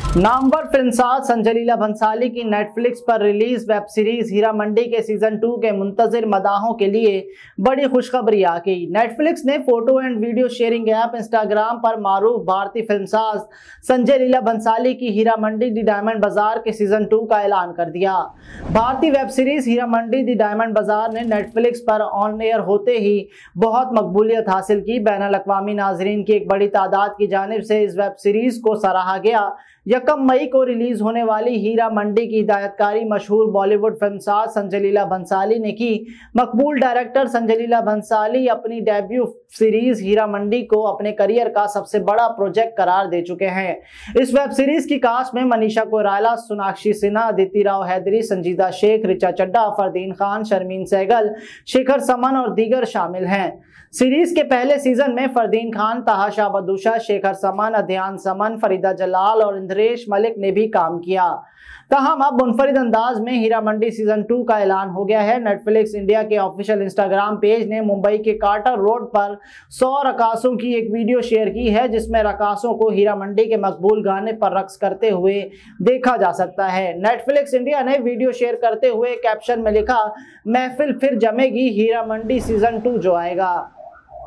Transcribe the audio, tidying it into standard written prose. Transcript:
नामवर फिल्मसाज संजय लीला भंसाली की नेटफ्लिक्स पर release web series Heera Mandi के सीजन 2 के मुंतजिर मदाहों के लिए बड़ी खुशखबरी आ गई। नेटफ्लिक्स ने photo and video sharing app Instagram पर मारूफ भारतीय फिल्मसाज संजय लीला भंसाली की हीरा मंडी दी डायमंड बाजार के सीजन 2 का ऐलान कर दिया। भारतीय web series Heera Mandi the diamond Bazaar ने नेटफ्लिक्स पर ऑन एयर होते ही बहुत मकबूलियत हासिल की। बैनुल अक़वामी नाजरीन की एक बड़ी तादाद की जानिब से इस वेब सीरीज को सराहा गया। 1 मई को रिलीज होने वाली हीरा मंडी की हिदायतकारी मशहूर बॉलीवुड फिल्मसाज संजय लीला भंसाली ने की। मकबूल डायरेक्टर संजय लीला भंसाली अपनी डेब्यू सीरीज हीरा मंडी को अपने करियर का सबसे बड़ा प्रोजेक्ट करार दे चुके हैं। इस वेब सीरीज की कास्ट में मनीषा कोइराला, सोनाक्षी सिन्हा, अदिति राव हैदरी, संजीदा शेख, रिचा चड्ढा, फरदीन खान, शर्मीन सहगल, शेखर समन और दीगर शामिल हैं। सीरीज के पहले सीजन में फरदीन खान, ताहा बदूशा, शेखर समन, अध्यान समन, फरीदा जलाल और इंद्रेश मलिक ने भी काम किया। तहम अब मुनफरिद अंदाज में हीरा मंडी सीजन 2 का ऐलान हो गया है। नेटफ्लिक्स इंडिया के ऑफिशियल इंस्टाग्राम पेज ने मुंबई के कार्टर रोड पर 100 रकासों की एक वीडियो शेयर की है, जिसमें रकासों को हीरा मंडी के मकबूल गाने पर रक्स करते हुए देखा जा सकता है। नेटफ्लिक्स इंडिया ने वीडियो शेयर करते हुए कैप्शन में लिखा, महफिल फिर जमेगी हीरा मंडी सीजन 2 जो आएगा।